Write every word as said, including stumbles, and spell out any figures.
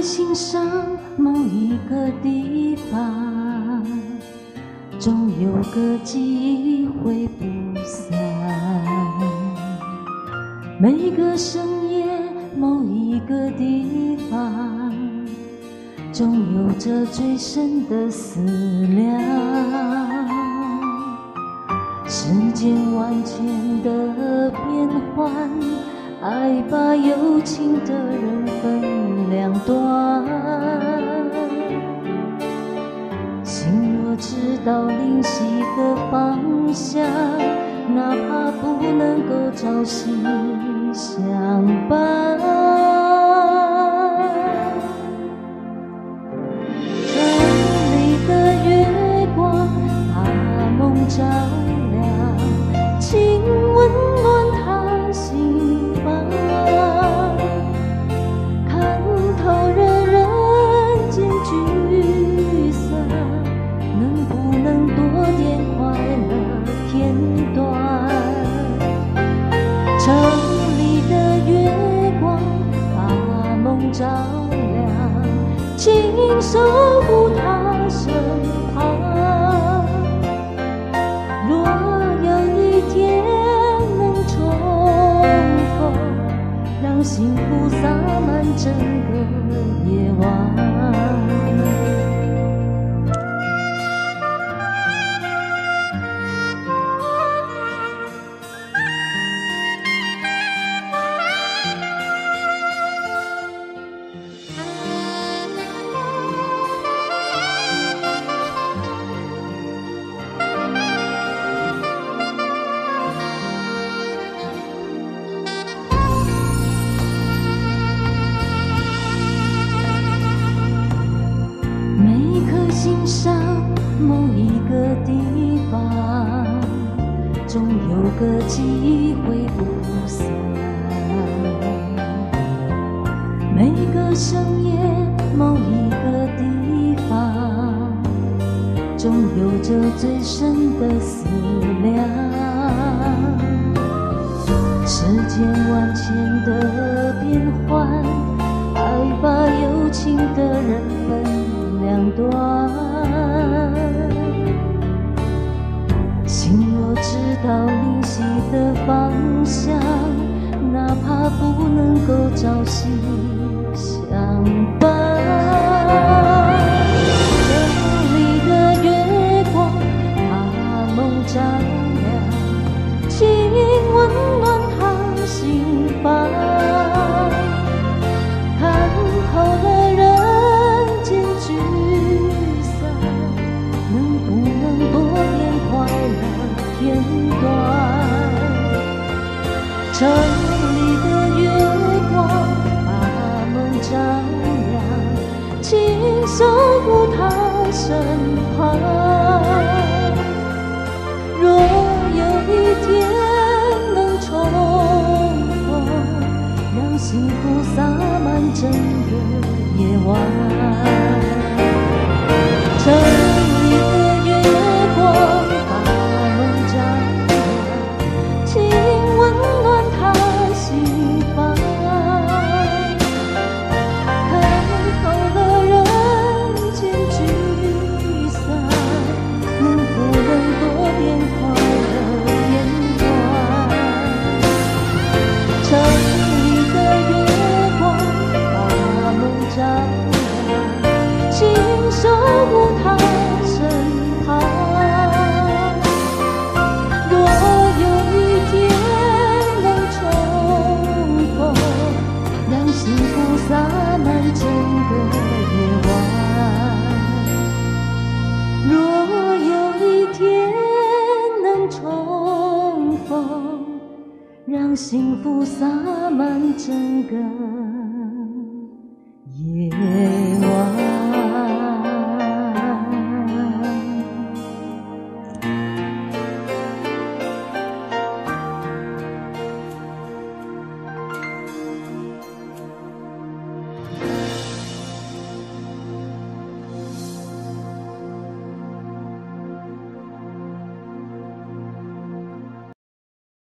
心上某一个地方，总有个机会不散。每个深夜某一个地方，总有着最深的思量。世间万千的变幻，爱把有情的人分两端。心若知道灵犀的方向，哪怕不能够朝夕相伴。城里的月光把梦照亮，请温暖他心房。看透了人间聚散，能不能多点快乐片段？城里的月光把梦照亮，请守护他身旁。若有一天能重逢，让幸福洒满整个夜晚。心上某一个地方，总有个机会不散。每个深夜某一个地方，总有着最深的思量。世间万千的变幻，爱把有情的人分两端。心若知道灵犀的方向，哪怕不能够朝夕相伴。城里的月光把梦照亮，请温暖他心房。看透了人间聚散，能不能多点快乐片段？城里的月光把梦照亮，请守护他身旁。若有一天能重逢，让幸福洒满整个夜晚。城里的月光把梦照亮，请温暖他心房。看透了人间聚散，能不能多点快乐片段？城里的月光把梦照亮，请守护他身旁。若有一天能重逢，让幸福洒满整个夜晚。若有一天能重逢，让幸福洒满整个